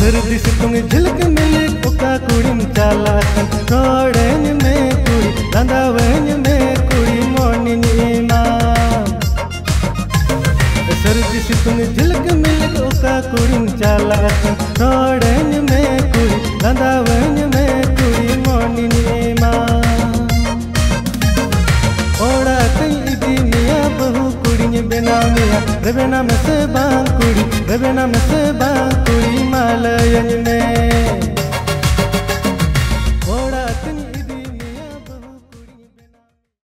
सर्दी सितुंग झिलक मिल उका कुड़ीम चालाकन रोड़ेन में कुड़ी रंदावेन में कुड़ी मोनिन इमाम। सर्दी सितुंग झिलक मिल उका कुड़ीम चालाकन रोड़ेन में कुड़ी रंदावेन में कुड़ी मोनिन इमाम। ओड़ा कई इदी मिया बहु कुड़ी बेनामिया रेबेना में से बांग कुड़ी रेबेना में से बांग कुड़ी मालयन में।